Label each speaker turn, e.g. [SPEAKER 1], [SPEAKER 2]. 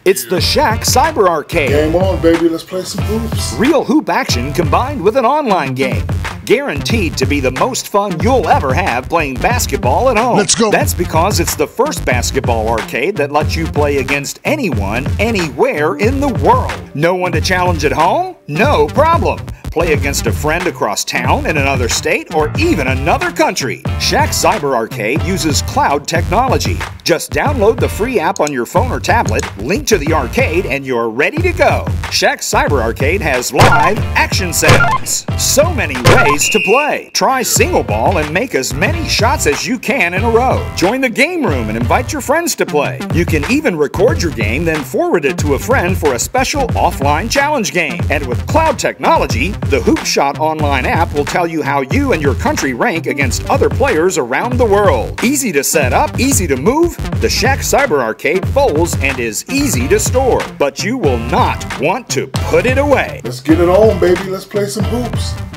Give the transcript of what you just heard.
[SPEAKER 1] It's the Shaq Cyber Arcade.
[SPEAKER 2] Game on, baby. Let's play some hoops.
[SPEAKER 1] Real hoop action combined with an online game. Guaranteed to be the most fun you'll ever have playing basketball at home.
[SPEAKER 2] Let's go.
[SPEAKER 1] That's because it's the first basketball arcade that lets you play against anyone, anywhere in the world. No one to challenge at home? No problem. Play against a friend across town, in another state, or even another country. Shaq Cyber Arcade uses cloud technology. Just download the free app on your phone or tablet, link to the arcade, and you're ready to go. Shaq Cyber Arcade has live action sounds. So many ways to play. Try single ball and make as many shots as you can in a row. Join the game room and invite your friends to play. You can even record your game, then forward it to a friend for a special offline challenge game. And with cloud technology, the Hoopshot online app will tell you how you and your country rank against other players around the world. Easy to set up, easy to move, the Shaq Cyber Arcade folds and is easy to store. But you will not want to put it away.
[SPEAKER 2] Let's get it on, baby. Let's play some hoops.